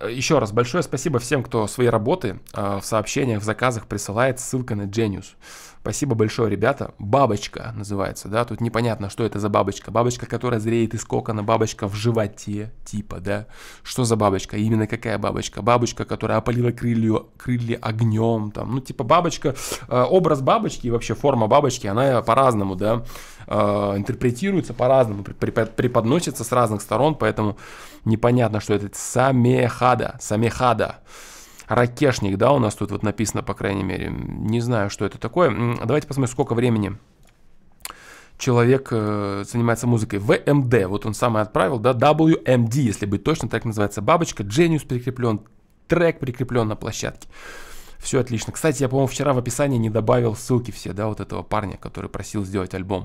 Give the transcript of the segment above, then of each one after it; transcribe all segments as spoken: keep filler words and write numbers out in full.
еще раз большое спасибо всем, кто свои работы э, в сообщениях, в заказах присылает с ссылкой на Genius. Спасибо большое, ребята. Бабочка называется, да, тут непонятно, что это за бабочка. Бабочка, которая зреет из кокона, бабочка в животе, типа, да. Что за бабочка? Именно какая бабочка? Бабочка, которая опалила крылья, крылья огнем, там, ну, типа бабочка, э, образ бабочки и вообще форма бабочки, она по-разному, да, э, интерпретируется по-разному, преподносится с разных сторон, поэтому непонятно, что это. Самехада, Самехада. Ракешник, да, у нас тут вот написано, по крайней мере. Не знаю, что это такое. Давайте посмотрим, сколько времени человек э, занимается музыкой. ви эм ди, вот он сам и отправил, да, дабл ю эм ди, если быть точно, так называется бабочка. Genius прикреплен, трек прикреплен на площадке. Все отлично. Кстати, я, по-моему, вчера в описании не добавил ссылки все, да, вот этого парня, который просил сделать альбом.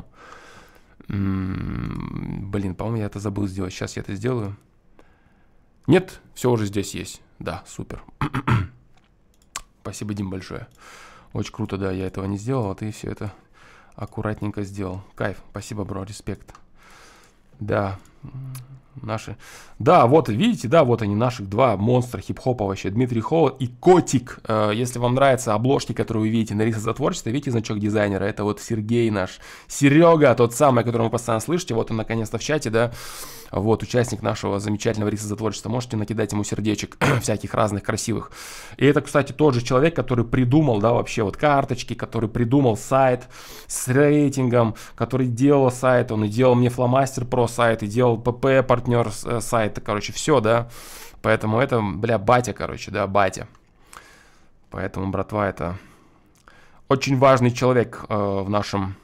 М-м, блин, по-моему, я это забыл сделать. Сейчас я это сделаю. Нет, все уже здесь есть. Да, супер. Спасибо, Дим, большое. Очень круто, да, я этого не сделал, а ты все это аккуратненько сделал. Кайф, спасибо, бро, респект. Да, наши. Да, вот, видите, да, вот они, наших два монстра хип-хопа вообще. Дмитрий Холод и Котик. Если вам нравятся обложки, которые вы видите на Риса за творчество, видите значок дизайнера? Это вот Сергей наш. Серега, тот самый, которого вы постоянно слышите. Вот он наконец-то в чате, да. Вот, участник нашего замечательного Риса за творчество. Можете накидать ему сердечек всяких разных красивых. И это, кстати, тот же человек, который придумал, да, вообще вот карточки, который придумал сайт с рейтингом, который делал сайт, он и делал мне Фломастер Про сайт, и делал ПП партнер сайта, короче, все, да. Поэтому это, бля, батя, короче, да, батя. Поэтому, братва, это очень важный человек э, в нашем...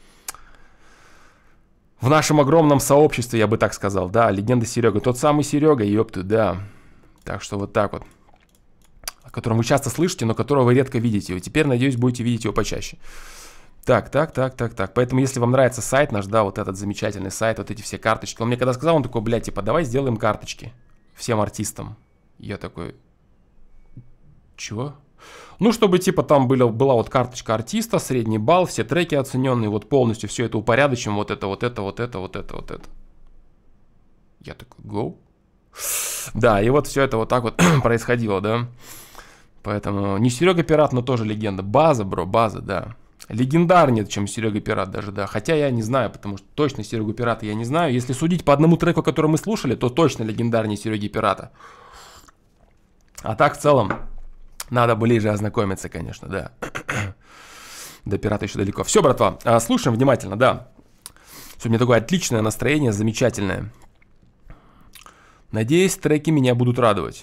В нашем огромном сообществе, я бы так сказал, да, легенда Серега, тот самый Серега, ёпты, да. Так что вот так вот. О котором вы часто слышите, но которого вы редко видите. И теперь, надеюсь, будете видеть его почаще. Так, так, так, так, так. Поэтому, если вам нравится сайт наш, да, вот этот замечательный сайт, вот эти все карточки. Он мне когда сказал, он такой, блядь, типа, давай сделаем карточки всем артистам. Я такой, чего? Ну, чтобы, типа, там была, была вот карточка артиста, средний балл, все треки оцененные, вот полностью все это упорядочим, вот это, вот это, вот это, вот это, вот это. Я такой, go. Да, и вот все это вот так вот происходило, да. Поэтому не Серега Пират, но тоже легенда. База, бро, база, да. Легендарнее, чем Серега Пират даже, да. Хотя я не знаю, потому что точно Серегу Пирата я не знаю. Если судить по одному треку, который мы слушали, то точно легендарнее Сереги Пирата. А так, в целом... Надо ближе ознакомиться, конечно, да. До Пирата еще далеко. Все, братва, слушаем внимательно, да. Сегодня такое отличное настроение, замечательное. Надеюсь, треки меня будут радовать.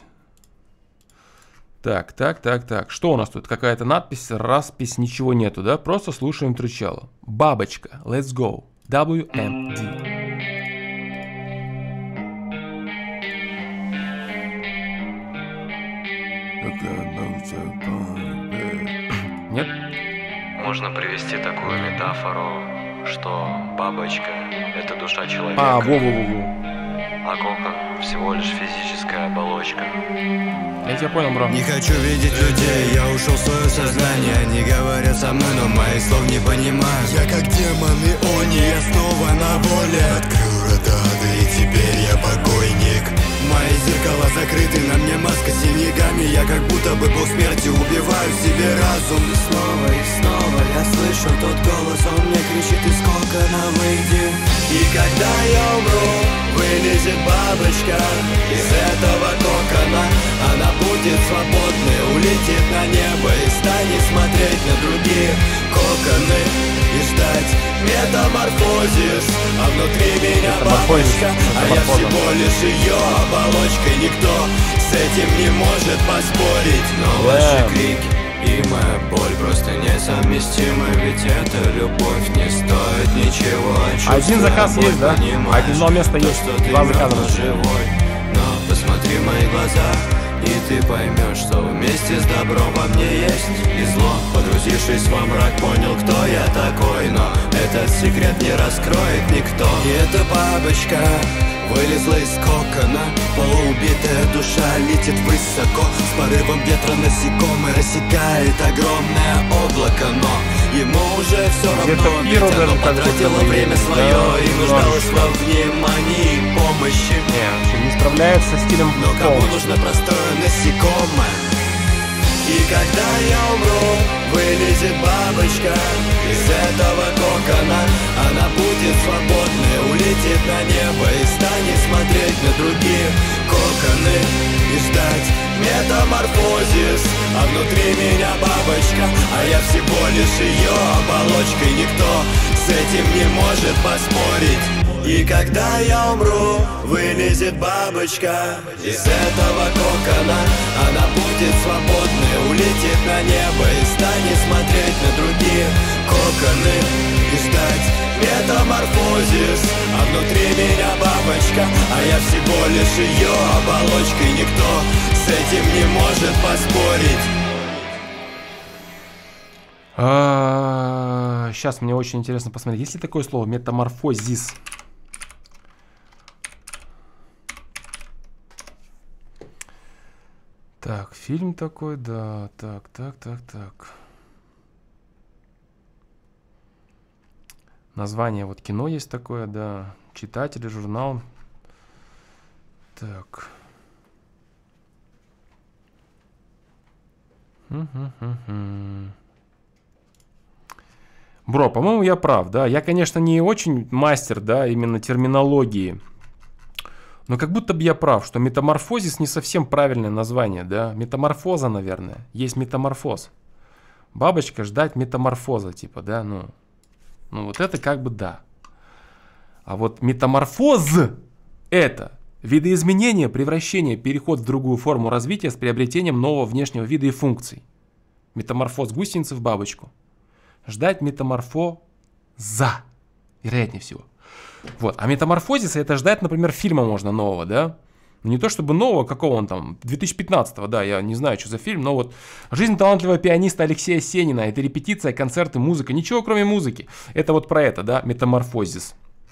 Так, так, так, так. Что у нас тут? Какая-то надпись, распись, ничего нету, да? Просто слушаем трючало. Бабочка, let's go. дабл ю эм ди. Нет? Можно привести такую метафору, что бабочка – это душа человека, а, во, во, во, во. а кокон – всего лишь физическая оболочка. Я тебя понял, бро. Не хочу видеть людей, я ушел в свое сознание. Они говорят со мной, но моих слов не понимают. Я как демон и они, я снова на воле. Открыл врата, да и теперь я покойник. Мои зеркала закрыты, на мне маска с синяками. Я как будто бы был смерти, убиваю себе разум. И снова, и снова я слышу тот голос, он мне кричит из кокона выйди. И когда я умру, вылезет бабочка из этого кокона. Она будет свободной, улетит на небо и станет смотреть на другие коконы и ждать метаморфозис. А внутри меня бабочка, а я всего лишь ее оболочка. Никто с этим не может поспорить. Но ваши крики и моя боль просто несовместимы. Ведь эта любовь не стоит ничего. Один заказ есть, да? Одно место есть, два заказа. Живой. Но посмотри в мои глаза, и ты поймешь, что вместе с добром во мне есть и зло. Погрузившись во мрак, понял, кто я такой. Но этот секрет не раскроет никто. И эта бабочка вылезла из кокона. Полуубитая душа летит высоко. С порывом ветра насекомое рассекает огромное облако. Но ему уже все равно. Где-то Ведь Пиро оно даже как потратило будто бы время есть, свое да, и нуждалось во внимании и помощи. Не, вообще не справляется со стилем Но кому полностью. нужно простое насекомое? И когда я умру, вылезет бабочка из этого кокона. Она будет свободной, улетит на небо и станет смотреть на другие коконы и ждать метаморфозис. А внутри меня бабочка, а я всего лишь ее оболочка. И никто с этим не может поспорить. И когда я умру, вылезет бабочка из этого кокона. Она будет свободной, улетит на небо и станет смотреть на другие коконы и ждать метаморфозис. А внутри меня бабочка, а я всего лишь ее оболочка. И никто с этим не может поспорить. А, сейчас мне очень интересно посмотреть, есть ли такое слово метаморфозис? Так, фильм такой, да, так, так, так, так. Название, вот кино есть такое, да, читатель, журнал. Так. Бро, по-моему, я прав, да. Я, конечно, не очень мастер, да, именно терминологии. Но как будто бы я прав, что метаморфозис не совсем правильное название, да. Метаморфоза, наверное. Есть метаморфоз. Бабочка ждать метаморфоза, типа, да, ну. Ну вот это как бы да. А вот метаморфоз это видоизменение, превращение, переход в другую форму развития с приобретением нового внешнего вида и функций. Метаморфоз гусеницы в бабочку. Ждать метаморфоза, вероятнее всего. Вот. А метаморфозис это ждать, например, фильма можно нового, да? Не то чтобы нового, какого он там, две тысячи пятнадцатого, да, я не знаю, что за фильм, но вот «Жизнь талантливого пианиста Алексея Сенина», это репетиция, концерты, музыка, ничего кроме музыки. Это вот про это, да, метаморфозис.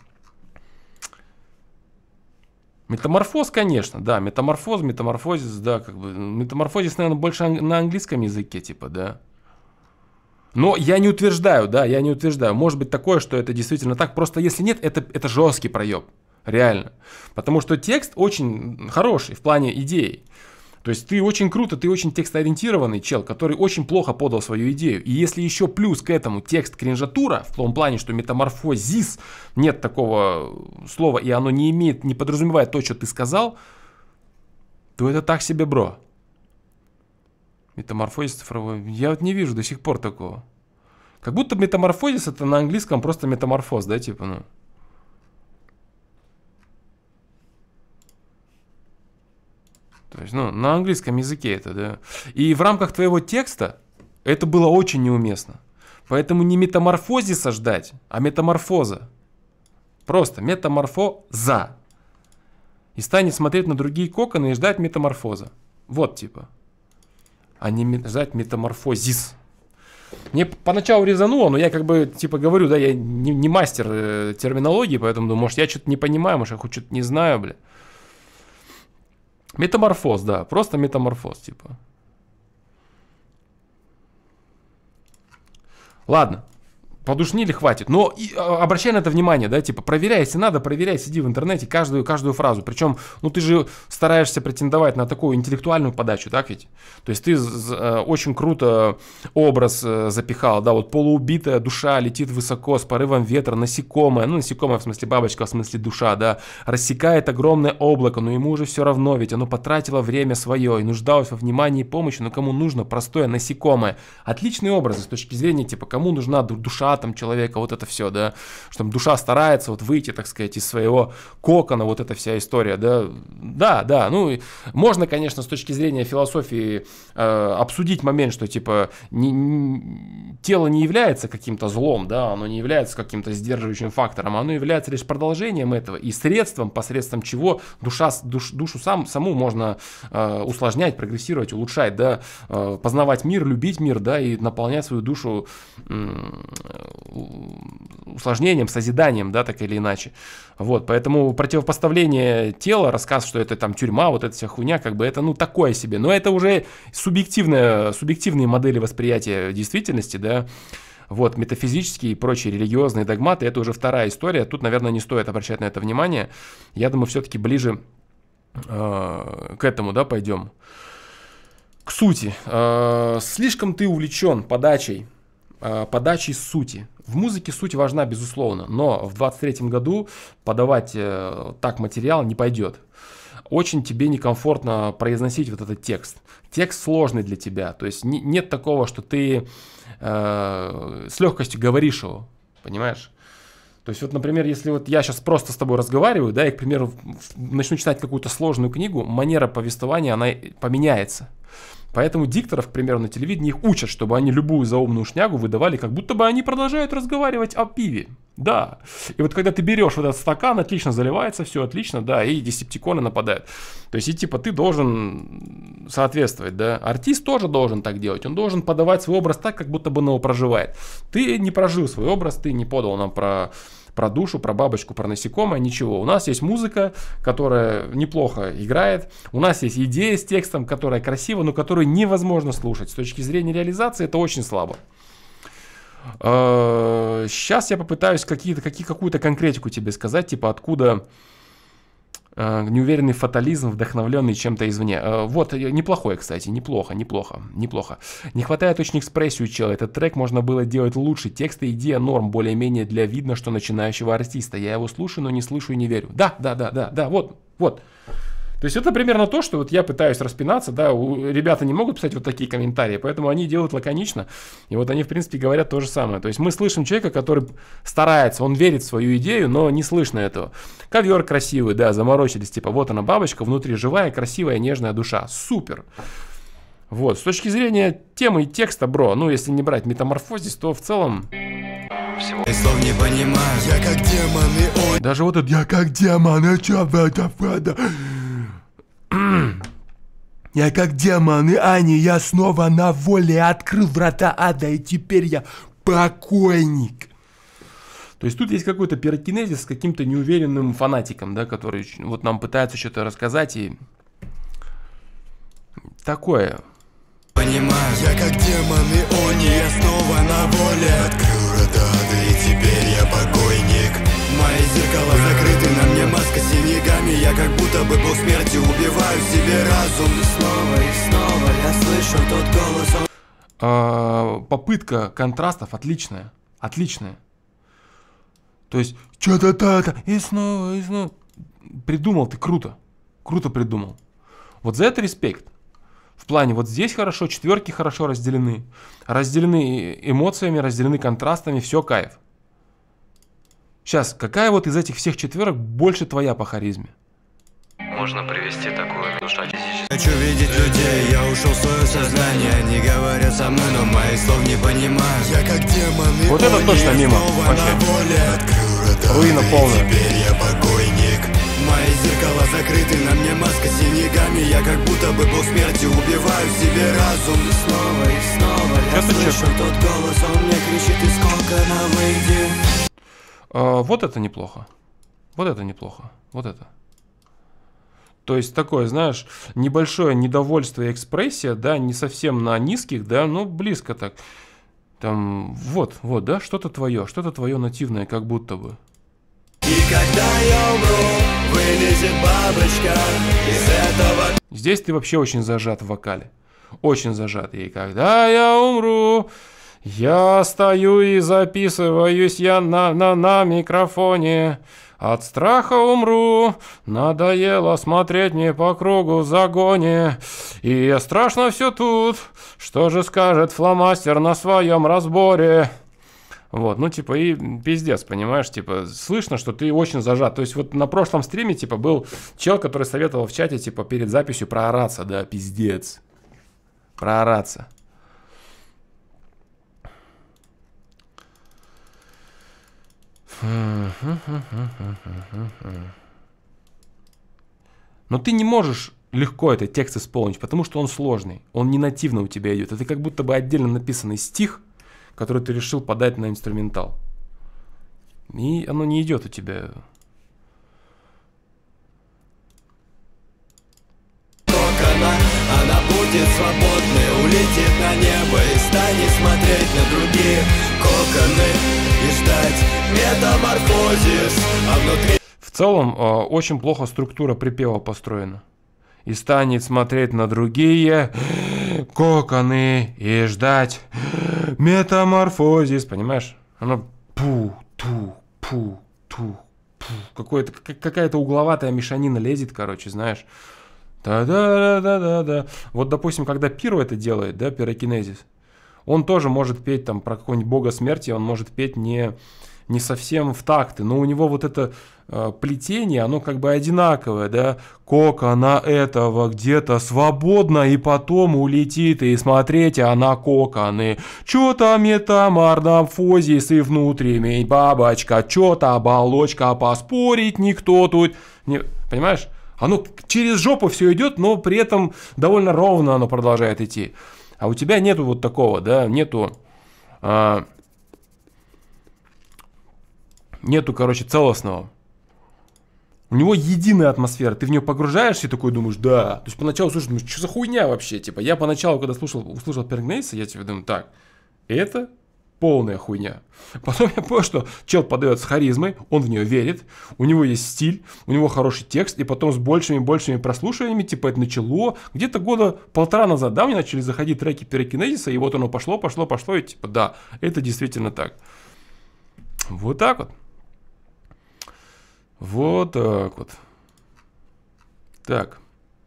Метаморфоз, конечно, да, метаморфоз, метаморфозис, да, как бы, метаморфозис, наверное, больше на английском языке, типа, да. Но я не утверждаю, да, я не утверждаю. Может быть такое, что это действительно так, просто если нет, это, это жесткий проеб. Реально. Потому что текст очень хороший в плане идеи. То есть ты очень круто, ты очень текстоориентированный чел, который очень плохо подал свою идею. И если еще плюс к этому текст кринжатура, в том плане, что метаморфозис, нет такого слова, и оно не имеет, не подразумевает то, что ты сказал, то это так себе, бро. Метаморфозис цифровой. Я вот не вижу до сих пор такого. Как будто метаморфозис это на английском просто метаморфоз, да, типа, ну. То есть, ну, на английском языке это, да. И в рамках твоего текста это было очень неуместно. Поэтому не метаморфозиса ждать, а метаморфоза. Просто метаморфоза. И станет смотреть на другие коконы и ждать метаморфоза. Вот типа. А не ждать метаморфозис. Мне поначалу резануло, но я как бы типа говорю, да, я не, не мастер э, терминологии, поэтому думаю, может я что-то не понимаю, может я хоть что-то не знаю, бля. Метаморфоз, да, просто метаморфоз, типа. Ладно, подушнили, хватит. Но и, а, обращай на это внимание, да, типа, проверяй, если надо, проверяй, сиди в интернете каждую, каждую фразу. Причем, ну, ты же стараешься претендовать на такую интеллектуальную подачу, так ведь? То есть ты э, очень круто образ э, запихал, да, вот полуубитая душа летит высоко с порывом ветра, насекомое, ну, насекомое в смысле бабочка, в смысле душа, да, рассекает огромное облако, но ему уже все равно, ведь оно потратило время свое и нуждалось во внимании и помощи, но кому нужно простое насекомое. Отличный образ с точки зрения, типа, кому нужна душа там человека, вот это все, да, что там душа старается вот выйти, так сказать, из своего кокона, вот эта вся история, да, да, да, ну, можно, конечно, с точки зрения философии э, обсудить момент, что, типа, не, не, тело не является каким-то злом, да, оно не является каким-то сдерживающим фактором, оно является лишь продолжением этого и средством, посредством чего душа, душ, душу сам, саму можно э, усложнять, прогрессировать, улучшать, да, э, познавать мир, любить мир, да, и наполнять свою душу э, усложнением, созиданием, да, так или иначе. Вот, поэтому противопоставление тела, рассказ, что это там тюрьма, вот эта вся хуйня, как бы это, ну, такое себе. Но это уже субъективная, субъективные модели восприятия действительности, да. Вот, метафизические и прочие религиозные догматы, это уже вторая история. Тут, наверное, не стоит обращать на это внимание. Я думаю, все-таки ближе э, к этому, да, пойдем. К сути. Э, слишком ты увлечен подачей, э, подачей сути. В музыке суть важна, безусловно, но в двадцать третьем году подавать э, так материал не пойдет. Очень тебе некомфортно произносить вот этот текст. Текст сложный для тебя, то есть не, нет такого, что ты э, с легкостью говоришь его, понимаешь? То есть вот, например, если вот я сейчас просто с тобой разговариваю, да, и, к примеру, начну читать какую-то сложную книгу, манера повествования, она поменяется. Поэтому дикторов, к примеру, на телевидении их учат, чтобы они любую заумную шнягу выдавали, как будто бы они продолжают разговаривать о пиве. Да. И вот когда ты берешь вот этот стакан, отлично заливается, все отлично, да, и десептиконы нападают. То есть и типа ты должен соответствовать, да. Артист тоже должен так делать. Он должен подавать свой образ так, как будто бы он его проживает. Ты не прожил свой образ, ты не подал нам про... про душу, про бабочку, про насекомое, ничего. У нас есть музыка, которая неплохо играет. У нас есть идея с текстом, которая красива, но которую невозможно слушать. С точки зрения реализации это очень слабо. Сейчас я попытаюсь какие-то, какие, какую-то конкретику тебе сказать, типа откуда неуверенный фатализм, вдохновленный чем-то извне. Вот, неплохой, кстати, неплохо, неплохо, неплохо. Не хватает очень экспрессии у чела. Этот трек можно было делать лучше. Тексты, идея, норм, более-менее для видно, что начинающего артиста. Я его слушаю, но не слышу и не верю. Да, да, да, да, да, вот, вот. То есть это примерно то, что вот я пытаюсь распинаться, да, у, ребята не могут писать вот такие комментарии, поэтому они делают лаконично, и вот они, в принципе, говорят то же самое. То есть мы слышим человека, который старается, он верит в свою идею, но не слышно этого. Ковер красивый, да, заморочились, типа вот она бабочка, внутри живая, красивая, нежная душа. Супер! Вот, с точки зрения темы и текста, бро, ну, если не брать метаморфозис, то в целом... Всего. Слов не понимаю, я как демон и он. Даже вот этот «я как демон, и чё в это фада?» Я как демон и Ани, я снова на воле, открыл врата ада, и теперь я покойник. То есть тут есть какой-то пирокинезис с каким-то неуверенным фанатиком, да, который вот нам пытается что-то рассказать и такое. Понимаю, я как демон и они, я снова на воле. Открыл врата ада, и теперь я покойник. Мои зеркала закрыты, на мне маска с синяками. Я как будто бы был смерти, убиваю себе разум. И снова, и снова я слышу тот голос. Он... А, попытка контрастов отличная, отличная. То есть, что-то то-то, и снова, и снова. Придумал ты круто, круто придумал. Вот за это респект. В плане, вот здесь хорошо, четверки хорошо разделены. Разделены эмоциями, разделены контрастами, все кайф. Сейчас, какая вот из этих всех четверок больше твоя по харизме? Можно привести такую душа физически. Хочу видеть людей, я ушел в свое сознание. Они говорят со мной, но моих слов не понимают. Я как демон и вот это они, точно мимо, вообще. Руина полная. Теперь я покойник. Мои зеркала закрыты, на мне маска с синяками. Я как будто бы был смерти, убиваю себе разум. И снова, и снова я это слышу чё? тот голос, он мне кричит из кокона выйди. А, вот это неплохо. Вот это неплохо. Вот это. То есть такое, знаешь, небольшое недовольство и экспрессия, да, не совсем на низких, да, но близко так. Там, вот, вот, да, что-то твое, что-то твое нативное, как будто бы. И когда я умру, вылезет бабочка из этого. Здесь ты вообще очень зажат в вокале. Очень зажат. И когда я умру, я стою и записываюсь я на, на, на микрофоне. От страха умру, надоело смотреть мне по кругу в загоне. И страшно все тут, что же скажет фломастер на своем разборе. Вот, ну типа и пиздец, понимаешь, типа слышно, что ты очень зажат. То есть вот на прошлом стриме типа был чел, который советовал в чате типа перед записью проораться, да, пиздец. Проораться. Но ты не можешь легко этот текст исполнить, потому что он сложный, он не нативно у тебя идет. Это как будто бы отдельно написанный стих, который ты решил подать на инструментал. И оно не идет у тебя. Она, она будет свободной, улетит на небо и станет смотреть на других. коконы и ждать метаморфозис, а внутри... В целом, э, очень плохо структура припева построена. И станет смотреть на другие коконы и ждать метаморфозис. Понимаешь? Оно пу-ту-пу-ту-пу. Какое-то, какая-то угловатая мешанина лезет, короче, знаешь. Да-да-да-да-да. Вот, допустим, когда Пиро это делает, да, пирокинезис, он тоже может петь там про какого-нибудь бога смерти, он может петь не... не совсем в такты, но у него вот это э, плетение, оно как бы одинаковое, да, кокона этого где-то свободно и потом улетит, и смотрите, она коконы, чё-то метаморфозис и внутренний бабочка, чё-то оболочка, поспорить никто тут не... Понимаешь? Оно через жопу все идет, но при этом довольно ровно оно продолжает идти. А у тебя нету вот такого, да, нету... Э, Нету, короче, целостного. У него единая атмосфера. Ты в нее погружаешься и такой думаешь, да. То есть поначалу слушаешь, думаешь, что за хуйня вообще? Типа, я поначалу, когда слушал, услышал Пирокинезиса, я тебе думаю, так, это полная хуйня. Потом я понял, что чел подает с харизмой, он в нее верит, у него есть стиль, у него хороший текст, и потом с большими-большими прослушиваниями, типа, это начало. Где-то года полтора назад, да, мне начали заходить треки Пирокинезиса, и вот оно пошло, пошло, пошло, и типа, да, это действительно так. Вот так вот. Вот так вот. Так.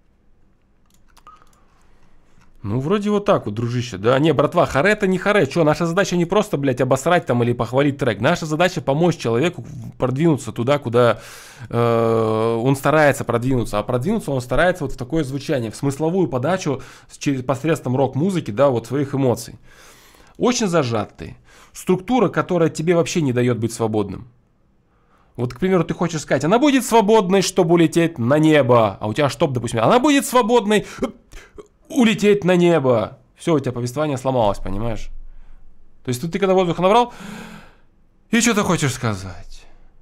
Ну, вроде вот так вот, дружище. Да, не, братва, харе это не харе. Че, наша задача не просто, блядь, обосрать там или похвалить трек. Наша задача помочь человеку продвинуться туда, куда э, он старается продвинуться. А продвинуться он старается вот в такое звучание, в смысловую подачу через посредством рок-музыки, да, вот своих эмоций. Очень зажатый. Структура, которая тебе вообще не дает быть свободным. Вот, к примеру, ты хочешь сказать, она будет свободной, чтобы улететь на небо. А у тебя чтоб, допустим, она будет свободной, улететь на небо. Все, у тебя повествование сломалось, понимаешь? То есть ты когда воздуха набрал, и что ты хочешь сказать.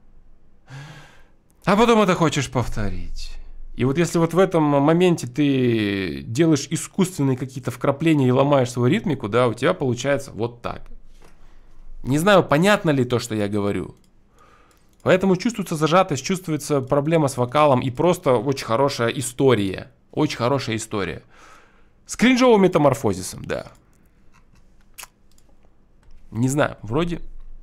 А потом это хочешь повторить. И вот если вот в этом моменте ты делаешь искусственные какие-то вкрапления и ломаешь свою ритмику, да, у тебя получается вот так. Не знаю, понятно ли то, что я говорю. Поэтому чувствуется зажатость, чувствуется проблема с вокалом и просто очень хорошая история. Очень хорошая история. С кринжовым метаморфозисом, да. Не знаю, вроде...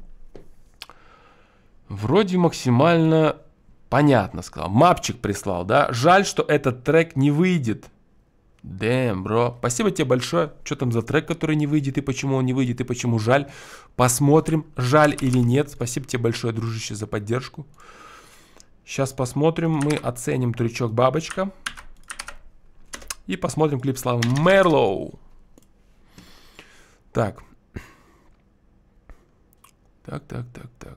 Вроде максимально понятно сказал. Мапчик прислал, да. Жаль, что этот трек не выйдет. Дэм, бро. Спасибо тебе большое. Что там за трек, который не выйдет, и почему он не выйдет, и почему жаль. Посмотрим, жаль или нет. Спасибо тебе большое, дружище, за поддержку. Сейчас посмотрим. Мы оценим трючок Бабочка. И посмотрим клип Славы Мерлоу. Так. Так, так, так, так.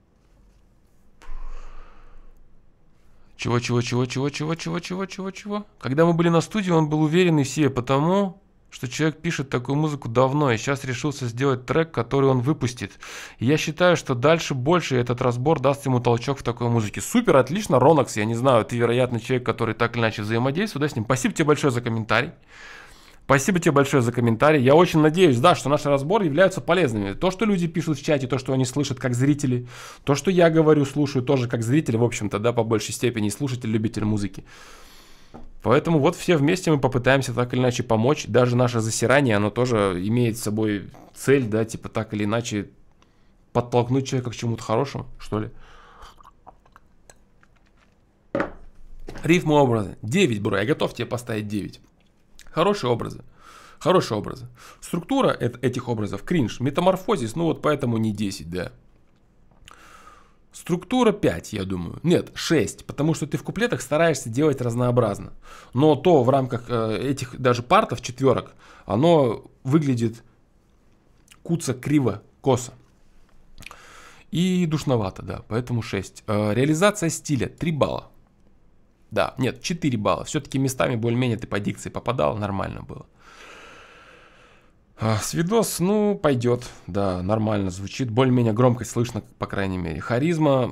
Чего, чего, чего, чего, чего, чего, чего, чего, чего? Когда мы были на студии, он был уверен и все, потому что человек пишет такую музыку давно, и сейчас решился сделать трек, который он выпустит. И я считаю, что дальше больше этот разбор даст ему толчок в такой музыке. Супер, отлично, Ронакс, я не знаю, ты, вероятно, человек, который так или иначе взаимодействует, да, с ним. Спасибо тебе большое за комментарий. Спасибо тебе большое за комментарий. Я очень надеюсь, да, что наши разборы являются полезными. То, что люди пишут в чате, то, что они слышат как зрители, то, что я говорю, слушаю тоже как зритель, в общем-то, да, по большей степени, слушатель, любитель музыки. Поэтому вот все вместе мы попытаемся так или иначе помочь. Даже наше засирание, оно тоже имеет с собой цель, да, типа так или иначе подтолкнуть человека к чему-то хорошему, что ли. Рифмы, образы. девять, бро, я готов тебе поставить девять. Хорошие образы. Хорошие образы. Структура этих образов кринж. Метаморфозис, ну вот поэтому не десять, да. Структура пять, я думаю. Нет, шесть, потому что ты в куплетах стараешься делать разнообразно. Но то в рамках э, этих даже партов, четверок, оно выглядит куца, криво, косо. И душновато, да, поэтому шесть. Э, реализация стиля три балла. Да, нет, четыре балла. Все-таки местами более-менее ты по дикции попадал, нормально было. А, Свидос, ну, пойдет. Да, нормально звучит. Более-менее громкость слышно, по крайней мере. Харизма.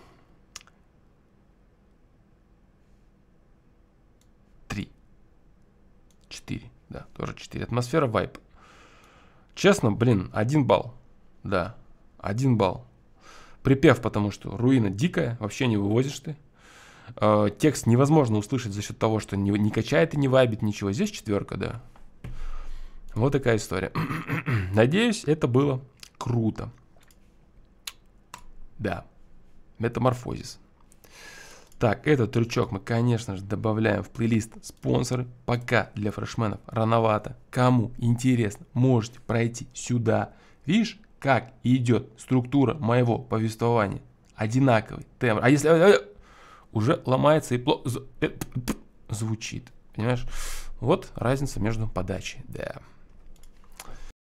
Три. Четыре. Да, тоже четыре. Атмосфера, вайп. Честно, блин, один балл. Да. один балл. Припев, потому что руина дикая, вообще не вывозишь ты. Э, текст невозможно услышать за счет того, что не, не качает и не вайбит ничего. Здесь четверка, да. Вот такая история. Надеюсь, это было круто. Да. Метаморфозис. Так, этот трючок мы, конечно же, добавляем в плейлист спонсоры. Пока для фрешменов рановато. Кому интересно, можете пройти сюда. Видишь, как идет структура моего повествования? Одинаковый тембр. А если уже ломается и плохо звучит, понимаешь? Вот разница между подачей. Да.